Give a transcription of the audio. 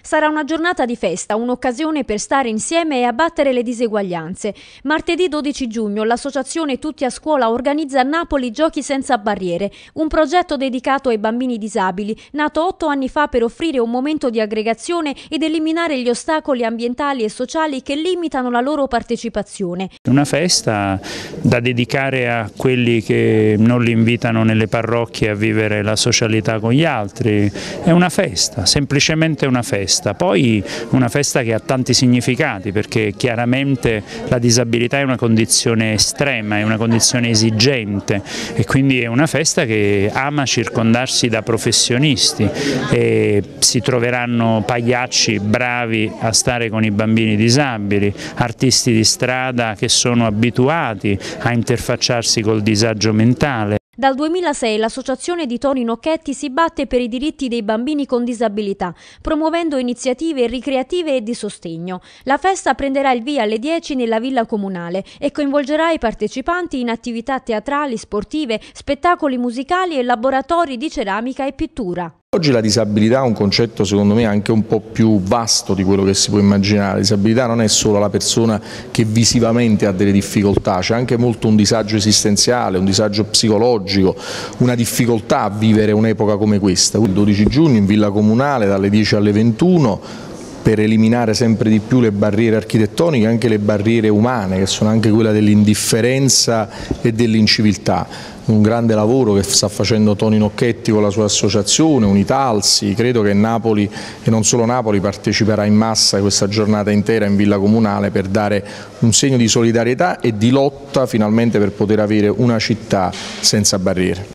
Sarà una giornata di festa, un'occasione per stare insieme e abbattere le diseguaglianze. Martedì 12 giugno l'associazione Tutti a Scuola organizza a Napoli Giochi senza barriere, un progetto dedicato ai bambini disabili, nato 8 anni fa per offrire un momento di aggregazione ed eliminare gli ostacoli ambientali e sociali che limitano la loro partecipazione. Una festa da dedicare a quelli che non li invitano nelle parrocchie a vivere la socialità con gli altri. È una festa, semplicemente una festa. Poi una festa che ha tanti significati, perché chiaramente la disabilità è una condizione estrema, è una condizione esigente e quindi è una festa che ama circondarsi da professionisti e si troveranno pagliacci bravi a stare con i bambini disabili, artisti di strada che sono abituati a interfacciarsi col disagio mentale. Dal 2006 l'associazione di Toni Nocchetti si batte per i diritti dei bambini con disabilità, promuovendo iniziative ricreative e di sostegno. La festa prenderà il via alle 10 nella villa comunale e coinvolgerà i partecipanti in attività teatrali, sportive, spettacoli musicali e laboratori di ceramica e pittura. Oggi la disabilità è un concetto secondo me anche un po' più vasto di quello che si può immaginare. La disabilità non è solo la persona che visivamente ha delle difficoltà, c'è anche molto un disagio esistenziale, un disagio psicologico, una difficoltà a vivere un'epoca come questa. Il 12 giugno in Villa Comunale dalle 10 alle 21 per eliminare sempre di più le barriere architettoniche e anche le barriere umane, che sono anche quella dell'indifferenza e dell'inciviltà. Un grande lavoro che sta facendo Toni Nocchetti con la sua associazione, Unitalsi. Credo che Napoli e non solo Napoli parteciperà in massa a questa giornata intera in Villa Comunale per dare un segno di solidarietà e di lotta finalmente per poter avere una città senza barriere.